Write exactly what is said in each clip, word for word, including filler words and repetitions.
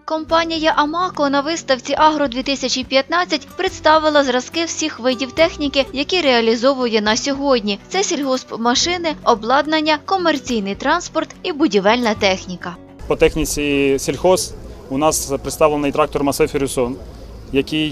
Компанія «Амако» на виставці «Агро-дві тисячі п'ятнадцять» представила зразки всіх видів техніки, які реалізовує на сьогодні. Це сільгоспмашини, обладнання, комерційний транспорт і будівельна техніка. По техніці сільхоз у нас представлений трактор Massey Ferguson, який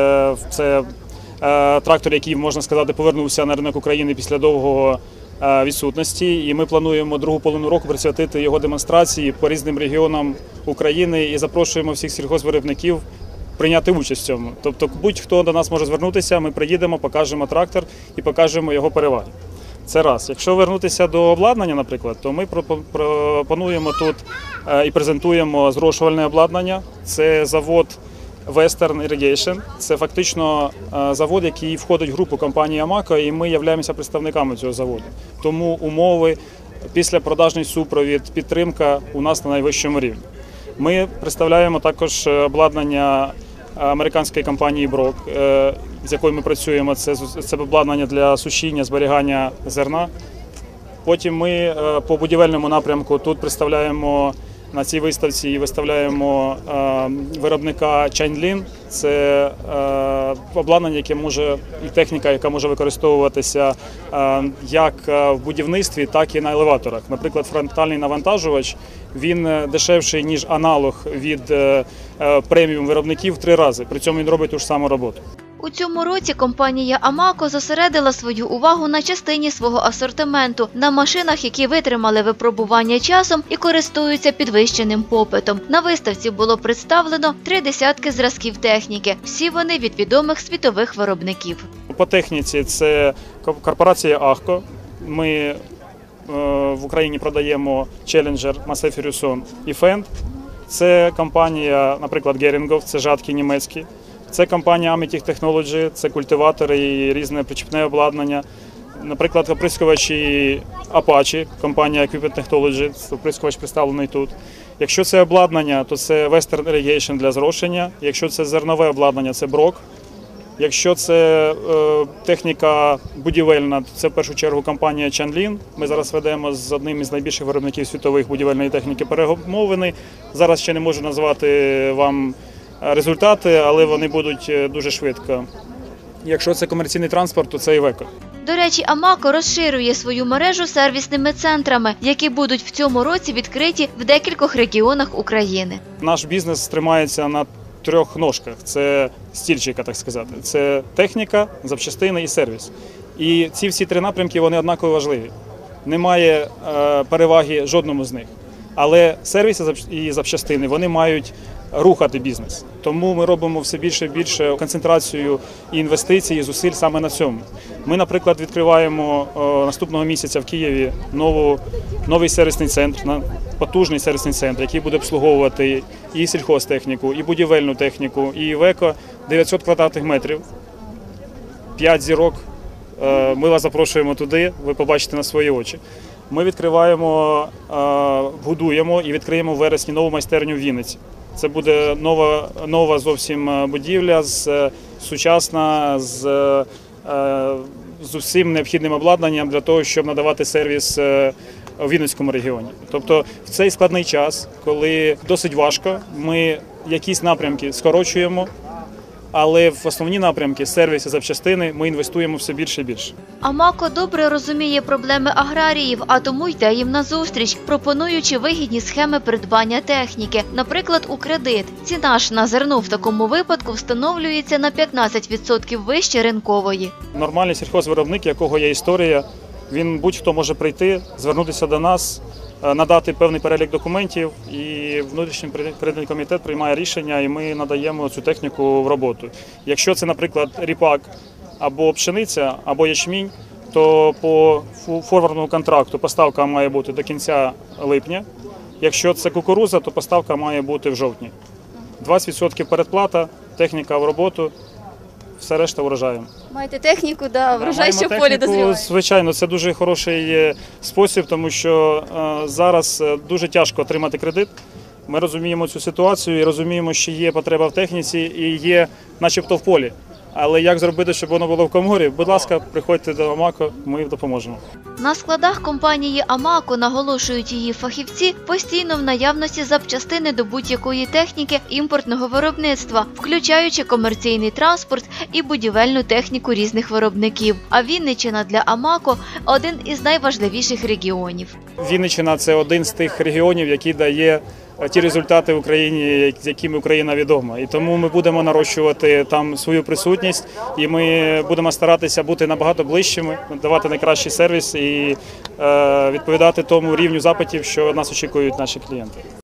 це трактор, який, можна сказати, повернувся на ринок України після довгого відсутності, і ми плануємо другу половину року присвятити його демонстрації по різним регіонам України і запрошуємо всіх сільгоспвиробників прийняти участь в цьому. Тобто будь-хто до нас може звернутися, ми приїдемо, покажемо трактор і покажемо його переваги. Це раз. Якщо вернутися до обладнання, наприклад, то ми пропонуємо тут і презентуємо зрошувальне обладнання. Це завод Western Irrigation. Це фактично завод, який входить в групу компанії «Амако», і ми являємося представниками цього заводу. Тому умови, післяпродажний супровід, підтримка у нас на найвищому рівні. Ми представляємо також обладнання американської компанії «Брок», з якою ми працюємо. Це, це обладнання для сушіння, зберігання зерна. Потім ми по будівельному напрямку тут представляємо на цій виставці і виставляємо е, виробника Chanlin. Це е, обладнання, яке може, і техніка, яка може використовуватися е, як в будівництві, так і на елеваторах. Наприклад, фронтальний навантажувач, він дешевший, ніж аналог від е, преміум виробників в три рази. При цьому він робить ту ж саму роботу. У цьому році компанія «Амако» зосередила свою увагу на частині свого асортименту, на машинах, які витримали випробування часом і користуються підвищеним попитом. На виставці було представлено три десятки зразків техніки. Всі вони від відомих світових виробників. По техніці це корпорація «Ахко». Ми е, в Україні продаємо Challenger, Massey Ferguson і Fendt. Це компанія, наприклад, Герінгов, це жатки німецькі. Це компанія Amitech Technology, це культиватори і різне причіпне обладнання. Наприклад, оприскувачі Apache, компанія Equipment Technology, оприскувач представлений тут. Якщо це обладнання, то це Western Irrigation для зрошення. Якщо це зернове обладнання, це Брок. Якщо це е, техніка будівельна, то це в першу чергу компанія Chanlin. Ми зараз ведемо з одним із найбільших виробників світових будівельної техніки перемовини. Зараз ще не можу назвати вам результати, але вони будуть дуже швидко. Якщо це комерційний транспорт, то це Iveco. До речі, «Амако» розширює свою мережу сервісними центрами, які будуть в цьому році відкриті в декількох регіонах України. Наш бізнес тримається на трьох ножках. Це стільчика, так сказати. Це техніка, запчастини і сервіс. І ці всі три напрямки, вони однаково важливі. Немає е, переваги жодному з них. Але сервіс і запчастини, вони мають рухати бізнес. Тому ми робимо все більше і більше концентрацію і інвестицій, і зусиль саме на цьому. Ми, наприклад, відкриваємо о, наступного місяця в Києві нову, новий сервісний центр, потужний сервісний центр, який буде обслуговувати і сільхозтехніку, і будівельну техніку, і Iveco, дев'ятсот квадратних метрів, п'ять зірок. Ми вас запрошуємо туди, ви побачите на свої очі. Ми відкриваємо, будуємо і відкриємо в вересні нову майстерню в Вінниці. Це буде нова, нова зовсім будівля, з, сучасна, з, з усім необхідним обладнанням для того, щоб надавати сервіс у Вінницькому регіоні. Тобто в цей складний час, коли досить важко, ми якісь напрямки скорочуємо, але в основні напрямки, сервіс і запчастини, ми інвестуємо все більше і більше. «Амако» добре розуміє проблеми аграріїв, а тому йде їм назустріч, пропонуючи вигідні схеми придбання техніки, наприклад, у кредит. Ціна ж на зерно в такому випадку встановлюється на п'ятнадцять відсотків вище ринкової. Нормальний сільхозвиробник, якого є історія, він будь-хто може прийти, звернутися до нас, надати певний перелік документів, і внутрішній кредитний комітет приймає рішення, і ми надаємо цю техніку в роботу. Якщо це, наприклад, ріпак або пшениця, або ячмінь, то по форвардному контракту поставка має бути до кінця липня. Якщо це кукурудза, то поставка має бути в жовтні. двадцять відсотків передплата, техніка в роботу. Все решта врожаєм. Маєте техніку, да, врожай, що в полі дозріває. Звичайно, це дуже хороший спосіб, тому що е, зараз дуже тяжко отримати кредит. Ми розуміємо цю ситуацію і розуміємо, що є потреба в техніці і є начебто в полі. Але як зробити, щоб воно було в коморі? Будь ласка, приходьте до Амако, ми допоможемо. На складах компанії «Амако», наголошують її фахівці, постійно в наявності запчастини до будь-якої техніки імпортного виробництва, включаючи комерційний транспорт і будівельну техніку різних виробників. А Вінниччина для «Амако» – один із найважливіших регіонів. Вінниччина – це один з тих регіонів, який дає ті результати в Україні, з якими Україна відома. І тому ми будемо нарощувати там свою присутність, і ми будемо старатися бути набагато ближчими, давати найкращий сервіс і е, відповідати тому рівню запитів, що нас очікують наші клієнти.